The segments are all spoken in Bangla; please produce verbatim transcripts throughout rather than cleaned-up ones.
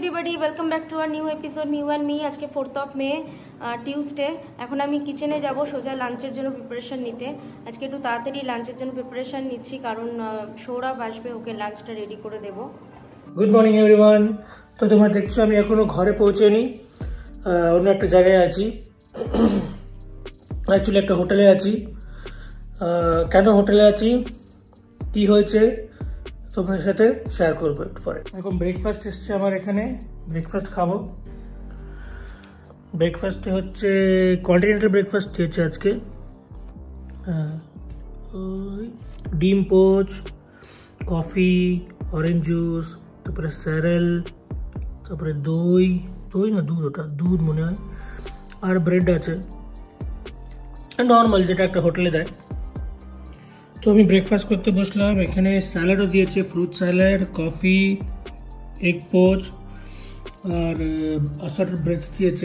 Everybody, welcome back to our new episode mew and me. আজকে ফোর্থ অফ মে, টিউসডে। এখন আমি কিচেনে যাব সোজা লাঞ্চের জন্য প্রিপারেশন নিতে। আজকে একটু তাড়াতাড়ি লাঞ্চের জন্য প্রিপারেশন নিচ্ছি, কারণ সৌরভ আসবে, ওকে লাঞ্চটা রেডি করে দেব। Good morning everyone. তো তোমরা দেখছো আমি এখনও ঘরে পৌঁছেনি, অন্য একটা জায়গায় আছি। অ্যাকচুয়ালি একটা হোটেলে আছি। কেন হোটেলে আছি, কি হয়েছে তোমাদের সাথে শেয়ার করবো একটু পরে। এখন ব্রেকফাস্ট এসছে আমার এখানে, ব্রেকফাস্ট খাবো। ব্রেকফাস্টে হচ্ছে কন্টিনেন্টাল ব্রেকফাস্ট দিয়েছে আজকে। ডিম পোচ, কফি, অরেঞ্জ জুস, তারপরে স্যারেল, তারপরে দই দই না দুধ, ওটা দুধ মনে হয়, আর ব্রেড আছে, নর্মাল যেটা একটা হোটেলে দেয়। তো আমি ব্রেকফাস্ট করতে বসলাম। এখানে স্যালাডও দিয়েছে, fruit salad, coffee, egg poach, আর অ্যাসর্টেড ব্রেডস দিয়েছে।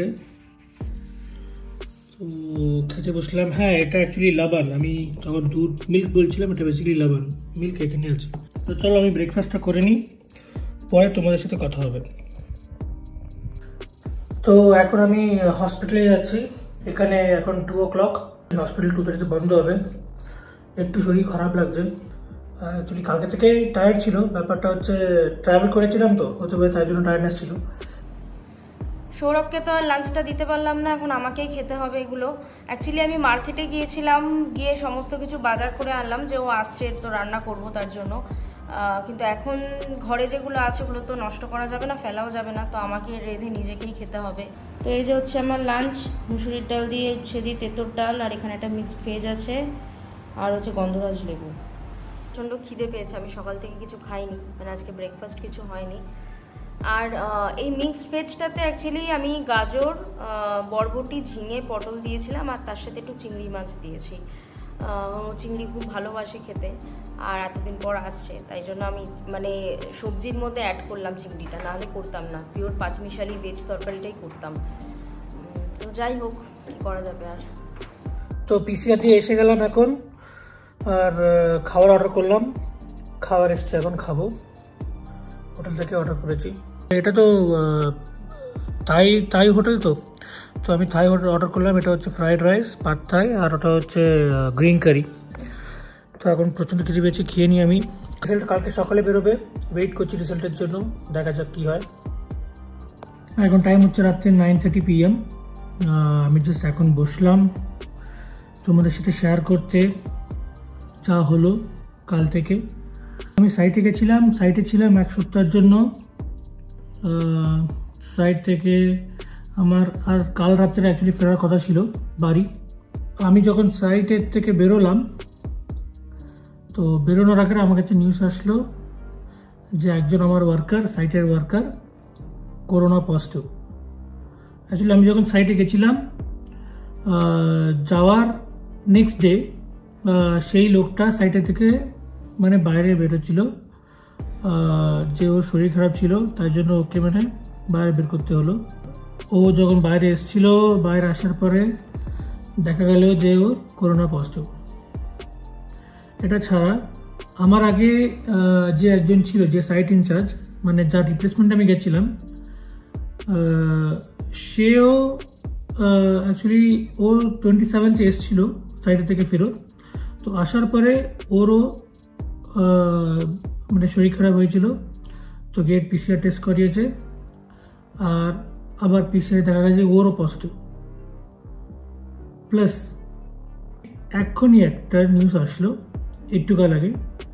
তো খেতে বসলাম। হ্যাঁ, এটা অ্যাকচুয়ালি লাবান। আমি তখন দুধ মিল্ক বলছিলাম, এটা বেসিক্যালি লাবান মিল্ক এখানে আছে। তো চলো আমি ব্রেকফাস্টটা করে নিই, পরে তোমাদের সাথে কথা হবে। তো এখন আমি হসপিটালে যাচ্ছি। এখানে এখন two o'clock, hospital two থার্টিতে বন্ধ হবে। একটু শরীর খারাপ লাগছে। অ্যাকচুয়ালি কালকে থেকেই টায়ার্ড ছিল। ব্যাপারটা হচ্ছে ট্রাভেল করেছিলাম তো, হতে পারে তাই জন্য টায়ার্ডনেস ছিল। সৌরভকে তো আর লাঞ্চটা দিতে পারলাম না, এখন আমাকেই খেতে হবে এগুলো। অ্যাকচুয়ালি আমি মার্কেটে গিয়েছিলাম, গিয়ে সমস্ত কিছু বাজার করে আনলাম, যে ও আসছে তো রান্না করব তার জন্য। কিন্তু এখন ঘরে যেগুলো আছে ওগুলো তো নষ্ট করা যাবে না, ফেলাও যাবে না, তো আমাকে রেঁধে নিজেকেই খেতে হবে। তো এই যে হচ্ছে আমার লাঞ্চ, মুসুরির ডাল দিয়ে, উচ্ছে দিয়ে তেঁতুর ডাল, আর এখানে একটা মিক্সড ভেজ আছে, আর হচ্ছে গন্ধরাজ লেবু। প্রচণ্ড খিদে পেয়েছে, আমি সকাল থেকে কিছু খাইনি, মানে আজকে ব্রেকফাস্ট কিছু হয়নি। আর এই মিক্সড ভেজটাতে অ্যাকচুয়ালি আমি গাজর, বরবটি, ঝিঙে, পটল দিয়েছিলাম, আর তার সাথে একটু চিংড়ি মাছ দিয়েছি। চিংড়ি খুব ভালোবাসে খেতে, আর এতদিন পর আসছে তাই জন্য আমি মানে সবজির মধ্যে অ্যাড করলাম চিংড়িটা, নাহলে করতাম না, পিওর পাঁচমিশালি ভেজ তরকারিটাই করতাম। তো যাই হোক, কী করা যাবে আর। তো পিসিআর দিয়ে এসে গেলাম এখন, আর খাবার অর্ডার করলাম। খাবার এসছে, এখন খাবো। হোটেল থেকে অর্ডার করেছি। এটা তো থাই থাই হোটেল তো তো আমি থাই হোটেল অর্ডার করলাম। এটা হচ্ছে ফ্রাইড রাইস, পাড থাই, আর ওটা হচ্ছে গ্রিন কারি। তো এখন প্রচণ্ড কিছু পেয়েছি, খেয়ে নিই আমি। রেজাল্ট কালকে সকালে বেরোবে, ওয়েট করছি রেজাল্টের জন্য, দেখা যাক কী হয়। এখন টাইম হচ্ছে রাত্রে নাইন থার্টি পিএম। আমি জাস্ট এখন বসলাম তোমাদের সাথে শেয়ার করতে যা হলো কাল থেকে। আমি সাইটে গেছিলাম, সাইটে ছিলাম এক সপ্তাহের জন্য। সাইট থেকে আমার আর কাল রাত্রে অ্যাকচুয়ালি ফেরার কথা ছিল বাড়ি। আমি যখন সাইটের থেকে বেরোলাম, তো বেরোনোর আগে আমার কাছে নিউজ আসলো যে একজন আমার ওয়ার্কার, সাইটের ওয়ার্কার, করোনা পজিটিভ। অ্যাকচুয়ালি আমি যখন সাইটে গেছিলাম, যাওয়ার নেক্সট ডে সেই লোকটা সাইটে থেকে মানে বাইরে বেরোচ্ছিল, যে ওর শরীর খারাপ ছিল, তাই জন্য ওকে মানে বাইরে বের করতে হলো। ও যখন বাইরে এসেছিল, বাইরে আসার পরে দেখা গেল যে ওর করোনা পজিটিভ। এটা ছাড়া আমার আগে যে একজন ছিল, যে সাইট ইনচার্জ, মানে যার রিপ্লেসমেন্ট আমি গেছিলাম, সেও অ্যাকচুয়ালি ও টোয়েন্টি সেভেন্থে এসেছিলো সাইটে থেকে ফেরত। তো আসার পরে ওরও মানে শরীর খারাপ হয়েছিল, তো গেট পিসিআর টেস্ট করিয়েছে, আর আবার পিসিআর দেখা গেছে ওরও পজিটিভ। প্লাস এক্ষুনি একটা নিউজ আসলো একটু কাল আগে,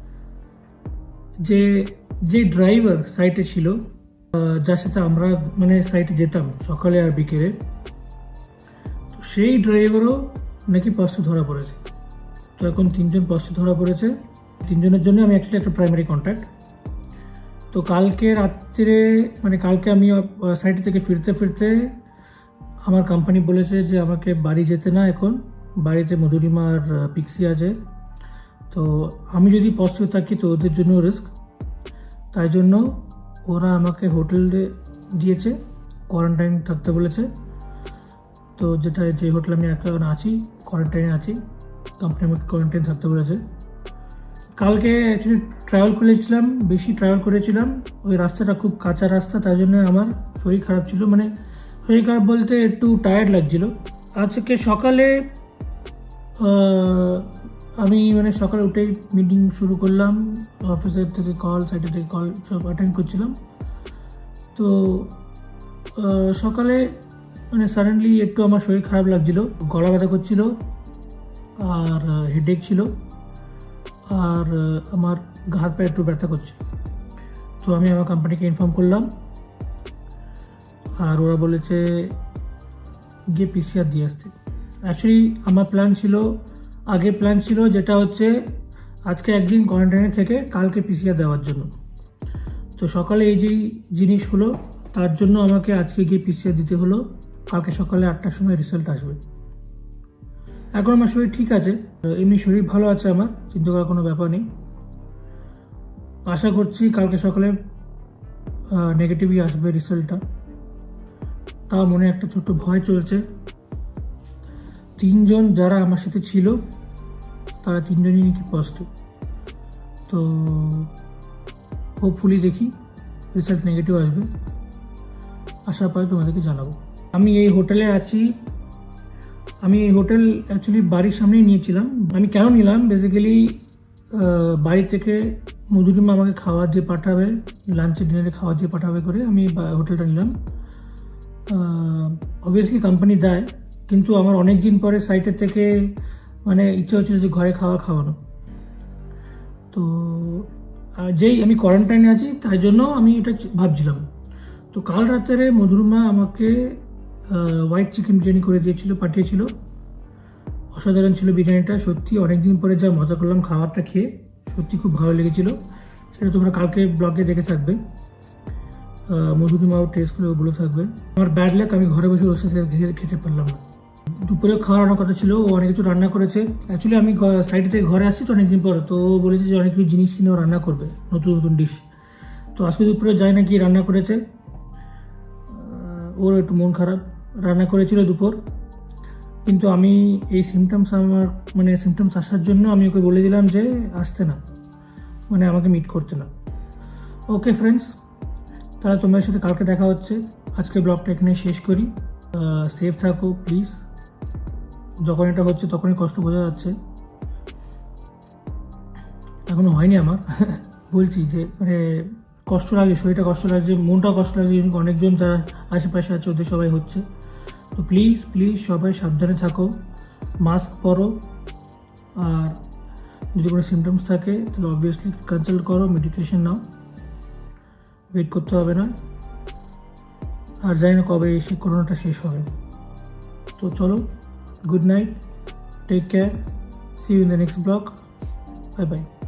যে যে ড্রাইভার সাইটে ছিল, যার সাথে আমরা মানে সাইটে যেতাম সকালে আর বিকেলে, তো সেই ড্রাইভারও নাকি পজিটিভ ধরা পড়েছে। তো এখন তিনজন পজিটিভ ধরা পড়েছে। তিনজনের জন্য আমি অ্যাকচুয়ালি একটা প্রাইমারি কন্ট্যাক্ট। তো কালকে রাত্রে মানে কালকে আমি সাইট থেকে ফিরতে ফিরতে আমার কোম্পানি বলেছে যে আমাকে বাড়ি যেতে না, এখন বাড়িতে মধুরিমা আর পিক্সি আছে। তো আমি যদি পজিটিভ থাকি তো ওদের জন্য রিস্ক, তাই জন্য ওরা আমাকে হোটেলে দিয়েছে, কোয়ারেন্টাইন থাকতে বলেছে। তো যেটা যে হোটেলে আমি এখন আছি, কোয়ারেন্টাইনে আছি, কোম্পানি আমাকে কোয়ারেন্টাইন থাকতে বলেছে। কালকে অ্যাকচুয়ালি ট্রাভেল করেছিলাম, বেশি ট্রাভেল করেছিলাম, ওই রাস্তাটা খুব কাঁচা রাস্তা, তাই জন্য আমার শরীর খারাপ ছিল, মানে শরীর খারাপ বলতে একটু টায়ার্ড লাগছিল। আজকে সকালে আমি মানে সকালে উঠেই মিটিং শুরু করলাম, অফিসের থেকে কল, সাইডের থেকে কল সব অ্যাটেন্ড করছিলাম। তো সকালে মানে সাডেনলি একটু আমার শরীর খারাপ লাগছিল, গলা ব্যথা করছিল আর হেডেক ছিল আর আমার হাত পায়ে একটু ব্যথা করছে। তো আমি আমার কোম্পানিকে ইনফর্ম করলাম আর ওরা বলেছে গিয়ে পিসিআর দিয়ে আসতে। অ্যাকচুয়ালি আমার প্ল্যান ছিল, আগে প্ল্যান ছিল যেটা হচ্ছে আজকে একদিন কোয়ারেন্টাইনে থেকে কালকে পিসিআর দেওয়ার জন্য। তো সকালে এই যে জিনিস হলো তার জন্য আমাকে আজকে গিয়ে পিসিআর দিতে হলো, কালকে সকালে আটটার সময় রেজাল্ট আসবে। এখন আমার শরীর ঠিক আছে, এমনি শরীর ভালো আছে, আমার চিন্তা করার কোনো ব্যাপার নেই। আশা করছি কালকে সকালে নেগেটিভই আসবে রেজাল্টটা। তাও মনে একটা ছোট্ট ভয় চলছে। তিনজন যারা আমার সাথে ছিল তারা তিনজনই নাকি পজিটিভ। তো হোপফুলি দেখি রেজাল্ট নেগেটিভ আসবে, আশা পাই তোমাদেরকে জানাবো। আমি এই হোটেলে আছি, আমি এই হোটেল অ্যাকচুয়ালি বাড়ির সামনেই নিয়েছিলাম। আমি কেন নিলাম, বেসিক্যালি বাড়ি থেকে মজুরিমা আমাকে খাওয়া দিয়ে পাঠাবে, লাঞ্চে ডিনারে খাওয়া দিয়ে পাঠাবে করে আমি হোটেলটা নিলাম। অবভিয়াসলি কোম্পানি দেয়, কিন্তু আমার অনেক দিন পরে সাইটের থেকে মানে ইচ্ছা হচ্ছিল যে ঘরে খাওয়া খাওয়ানো। তো যেই আমি কোয়ারেন্টাইনে আছি তাই জন্য আমি এটা ভাবছিলাম। তো কাল রাত্রে মজুরিমা আমাকে হোয়াইট চিকেন বিরিয়ানি করে দিয়েছিল, পাঠিয়েছিল। অসাধারণ ছিল বিরিয়ানিটা, সত্যি অনেকদিন পরে যা মজা করলাম খাবারটা খেয়ে, সত্যি খুব ভালো লেগেছিল। সেটা তোমরা কালকে ব্লগে দেখে থাকবে, মজুরিমাও টেস্ট করে ওগুলো থাকবে। আমার ব্যাড লাক, আমি ঘরে বসে ওর সাথে খেতে পারলাম না। দুপুরে খাওয়ানোর কথা ছিল, ও অনেক কিছু রান্না করেছে। অ্যাকচুয়ালি আমি সাইড থেকে ঘরে আসছি তো অনেকদিন পর, তো ও বলেছে যে অনেক কিছু জিনিস কিনে ও রান্না করবে, নতুন নতুন ডিশ। তো আজকে দুপুরে যাই না কি রান্না করেছে, ওর একটু মন খারাপ। রান্না করেছিল দুপুর, কিন্তু আমি এই সিমটমস আমার মানে সিমটমস আসার জন্য আমি ওকে বলে দিলাম যে আসতে না, মানে আমাকে মিট করতে না। ওকে ফ্রেন্ডস, তাহলে তোমাদের সাথে কালকে দেখা হচ্ছে। আজকে ব্লগটা এখানে শেষ করি। সেফ থাকো প্লিজ। যখন এটা হচ্ছে তখনই কষ্ট বোঝা যাচ্ছে, এখনো হয়নি আমার বলছি যে মানে কষ্ট লাগে, শরীরটা কষ্ট লাগছে, মনটাও কষ্ট লাগছে। অনেকজন যারা আশেপাশে আছে ওদের সবাই হচ্ছে। তো প্লিজ প্লিজ সবাই সাবধানে থাকো, মাস্ক পরো, আর যদি কোনো সিমটমস থাকে তাহলে অবভিয়াসলি কনসাল্ট করো, মেডিকেশন নাও, ওয়েট করতে হবে না। আর জানি না কবে এই করোনাটা শেষ হবে। তো চলো, good night, take care, see you in the next blog, bye by.